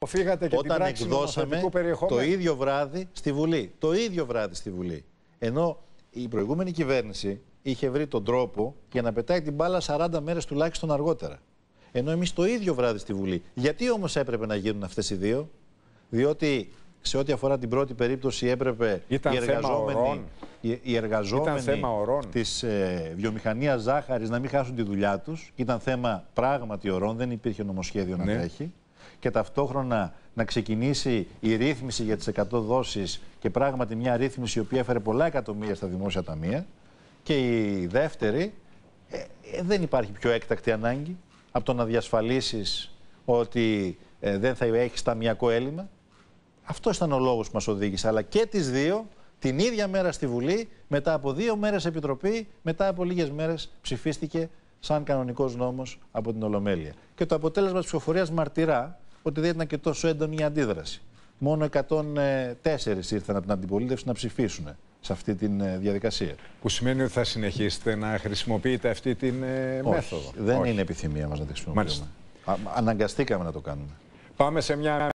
Φύγατε και όταν την πράξη εκδώσαμε το ίδιο βράδυ στη Βουλή. Το ίδιο βράδυ στη Βουλή. Ενώ η προηγούμενη κυβέρνηση είχε βρει τον τρόπο για να πετάει την μπάλα 40 μέρες τουλάχιστον αργότερα. Ενώ εμείς το ίδιο βράδυ στη Βουλή. Γιατί όμως έπρεπε να γίνουν αυτές οι δύο? Διότι σε ό,τι αφορά την πρώτη περίπτωση έπρεπε οι εργαζόμενοι της βιομηχανίας ζάχαρης να μην χάσουν τη δουλειά τους. Ήταν θέμα πράγματι ωρών, δεν υπήρχε νομοσχέδιο να τρέχει. Και ταυτόχρονα να ξεκινήσει η ρύθμιση για τις 100 δόσεις και πράγματι μια ρύθμιση η οποία έφερε πολλά εκατομμύρια στα δημόσια ταμεία. Και η δεύτερη, δεν υπάρχει πιο έκτακτη ανάγκη από το να διασφαλίσεις ότι δεν θα έχεις ταμιακό έλλειμμα. Αυτό ήταν ο λόγος που μας οδήγησε. Αλλά και τις δύο την ίδια μέρα στη Βουλή, μετά από 2 μέρες επιτροπή, μετά από λίγες μέρες ψηφίστηκε σαν κανονικός νόμος από την Ολομέλεια. Και το αποτέλεσμα της ψηφοφορίας μαρτυρά ότι δεν ήταν και τόσο έντονη η αντίδραση. Μόνο 104 ήρθαν από την αντιπολίτευση να ψηφίσουν σε αυτή τη διαδικασία. Που σημαίνει ότι θα συνεχίσετε να χρησιμοποιείτε αυτή τη μέθοδο? Δεν είναι επιθυμία μας να τη χρησιμοποιούμε. Αναγκαστήκαμε να το κάνουμε. Πάμε σε μια